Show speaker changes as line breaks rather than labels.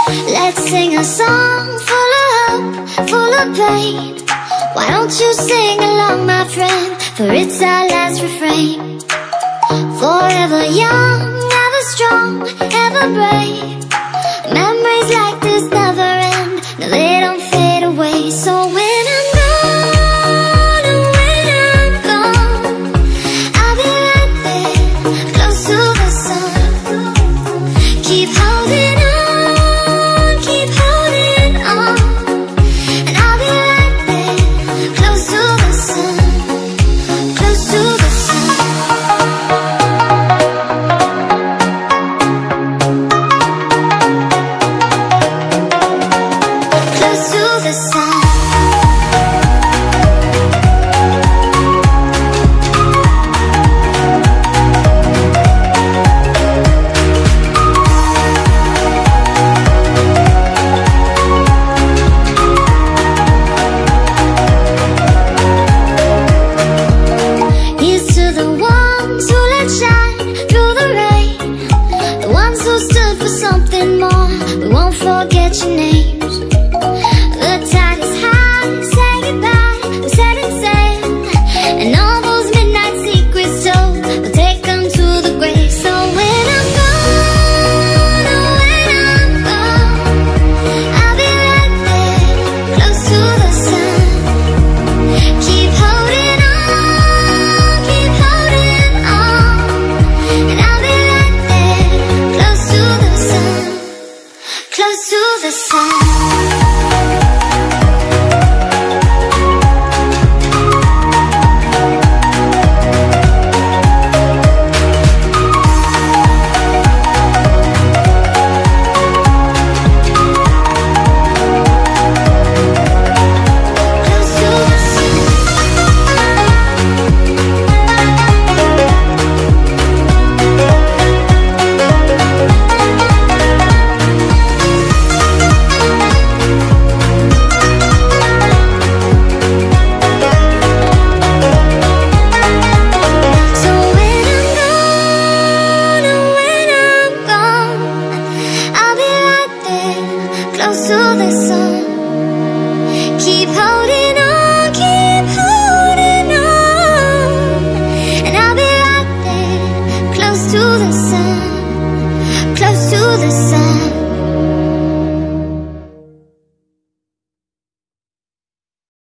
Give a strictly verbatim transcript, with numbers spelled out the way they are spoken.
Let's sing a song full of hope, full of pain. Why don't you sing along, my friend? For it's our last refrain. Forever young, ever strong, ever brave. Memories like this never end. No, they don't fade away. So when I'm gone, and when I'm gone, I'll be right there, close to the sun. Keep holding on, keep holding on, and I'll be right there, close to the sun, close to the sun. Close to the sun. Here's to the ones who let shine through the rain, the ones who stood for something more. We won't forget your name.